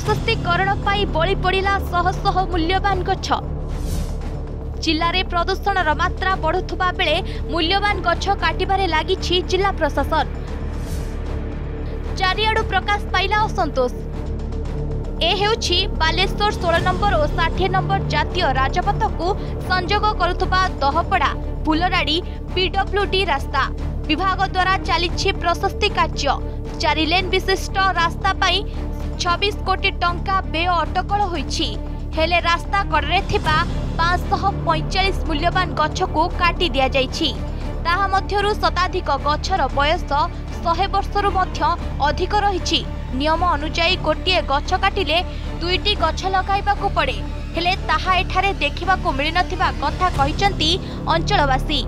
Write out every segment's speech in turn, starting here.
प्रशस्तीकरण पाई बळी पड़िला शह शह मूल्यवान गछ। जिले में प्रदूषण मात्रा बढ़ुवा बेले मूल्यवान गछ काटिबारे लागिछि जिला प्रशासन। चारिआडु प्रकाश पाइला असंतोष। ए हेउछि बालेश्वर 16 नंबर और 60 नंबर जातीय राजपथ को संजोग करुवा दहपड़ा फुलराड़ी पीडब्ल्यूडी रास्ता विभाग द्वारा चली प्रशस्ति कार्य। 4 लेन विशिष्ट रास्ता पाई 26 कोटी टंका व्यय अटकल होइछि। हेले रास्ता कड़े थिबा 545 मूल्यवान गछ को काटी दिया जाइछि। ताहा मध्यरु शताधिक गछर बयस 100 वर्षरु मध्य अधिक रहिछि। नियम अनुसार गोटे गछ काटिले 2टी गछ लगाइबाकू पड़े, हेले ताहा एठारे देखिबाकू मिलि नथिबा कथा कहिसंती अंचलवासी।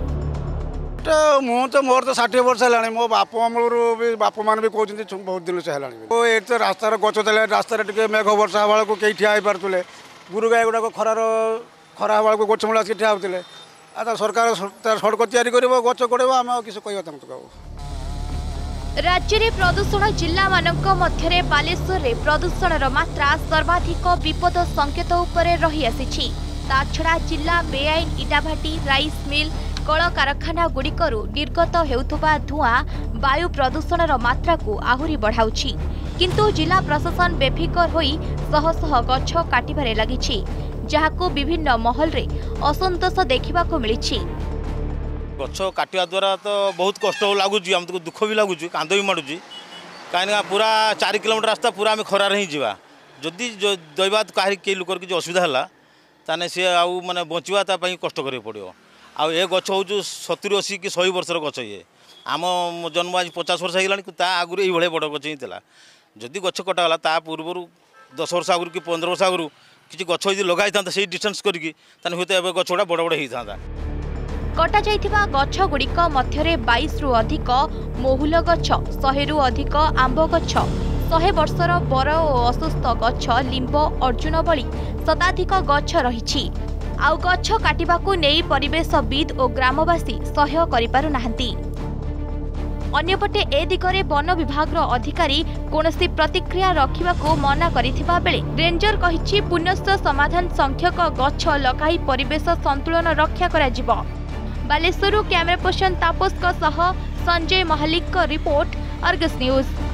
मु तो मोर तो 60 वर्ष है मो बाप अमलू बाप मान भी कहते बहुत दिन से है। एक तो रास्तार गच देले रास्तार टे मेघ वर्षा हवा को कई ठिया पारे गुरु गाय गुड़ाक खरा हवा को गच मूल ठिया होते। सरकार सड़क तैयारी कर गच कड़े आम किसी कह। राज्य में प्रदूषण जिला मानक मध्य बालेश्वर में प्रदूषण मात्रा सर्वाधिक विपद संकेत उपरे रही आसी। ताछड़ा जिला बेआईन इटाभाटी राइस मिल कल कारखाना गुड़िकरू निर्गत हेउथुबा धुआं वायु प्रदूषण मात्रा को आहुरी बढ़ाउछि। किंतु जिला प्रशासन बेफिकर होई शह शह गछ काटिबारे लागिछि, जहाको विभिन्न महल रे असंतोष देखिबाको मिलिछि। गछ काटिया द्वारा तो बहुत कष्ट लगुच, आमको दुख भी लगुच, कांद भी माड़ुची। कहीं पूरा 4 किलोमीटर रास्ता पूरा आम खरार ही जावा। जदि दैवात कहीं लोकर किसी असुविधा है ताने सी आउ माने बचवा कष्ट करें पड़ो। आउ ए गछ हूँ 70-80 कि 100 वर्षर गछ। ये आम जन्म आज 50 वर्ष होगा आगुरी ये बड़ गछ ही जदि गछ कटागला ता पूर्व 10 वर्ष आगु कि 15 वर्ष आगु किसी गछ लगाई था से डिस्टेंस करके हूँ गछ गुड़ा बड़ बड़ होता। कटा जाइथिबा गछ गुड़िक मध्यरे 22 रु अधिक महुल गछ, 100 रु अधिक आंब गछ, 100 वर्षर बर और असुस्थ गछ लिंब अर्जुन भली शताधिक गछ रहिछि। आउ गछ काटिबाकू नेई परिवेशविद और ग्रामवासी सहयोग करि पारु नाहंती। अन्यपटे ए दिगरे वन विभाग अधिकारी कोनोसी प्रतिक्रिया रखिबाकू मना करिथिबा बेले रेंजर कहिछि पुनश्च समाधान संख्यक गछ लगाई परिवेश संतुलन रक्षा करा जिवो। बालेश्वरु कैमरा पर्सन तापस सह Sanjay Mahalik report, Argus news.